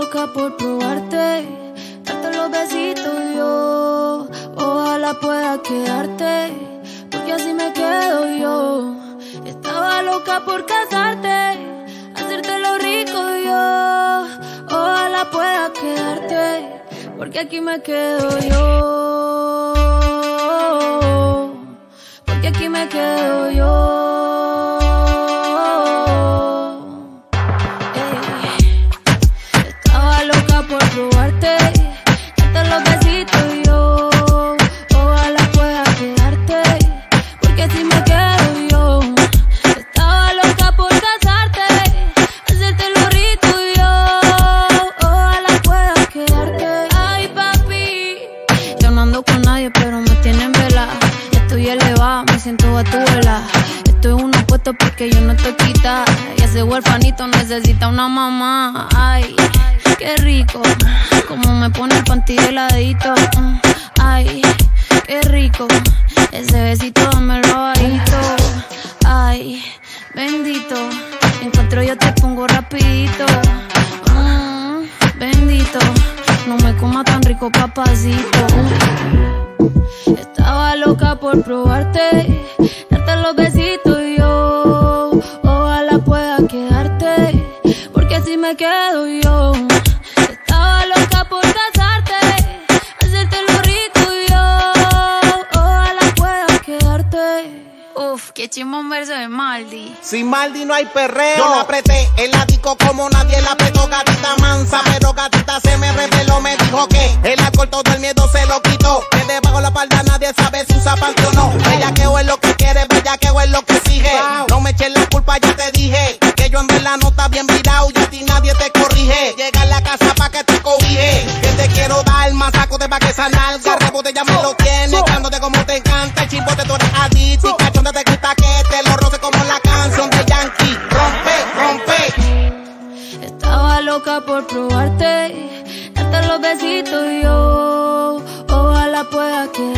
loca por probarte, darte los besitos yo. Ojalá pueda quedarte, porque así me quedo yo. Estaba loca por casarte, hacerte lo rico yo. Ojalá pueda quedarte, porque aquí me quedo yo. Porque aquí me quedo yo. Estaba loca por probarte, darte los besitos yo. Ojalá pueda quedarte, porque así me quedo yo. Estaba loca por casarte, hacerte lo rico yo. Ojalá pueda quedarte. Ay, papi, yo no ando con nadie, pero me tienen vela. Estoy elevada, me siento a tu vela. Estoy en uno puesto porque yo no estoy quita. Y ese huerfanito necesita una mamá. Ay, qué rico, como me pone el panty heladito. Ay, qué rico, ese besito dámelo bajito. Ay, bendito, encuentro yo te pongo rapidito. Bendito, no me coma tan rico, papacito. Estaba loca por probarte, darte los besitos yo. Ojalá pueda quedarte, porque así me quedo yo. Estaba loca por casarte, hacerte lo rico yo. Ojalá pueda quedarte. Uf, qué chimón un verso de Maldi. Sin Maldi no hay perreo. Yo la apreté en la disco como nadie la apretó. Gatita mansa, pero gatita se me reveló. Me dijo que el alcohol todo el miedo se lo quitó. Que debajo la espalda nadie sabe si usa panty o no. Bellaqueo es lo que quiere, bellaqueo es lo que exige. No me eches la culpa, ya te dije que yo en verdad no está bien virado y a ti nadie te corrige. Llega a la casa pa' que te cobije, que te quiero dar más saco de pa' que esa nalga. Rebote ya me lo tienes, cándote como te encanta. El chimbote tú eres adicto y cachonda te gusta que te lo roce como la canción de Yankee. Rompe, rompe. Estaba loca por probarte, darte los besitos yo. Ojalá pueda quedarte.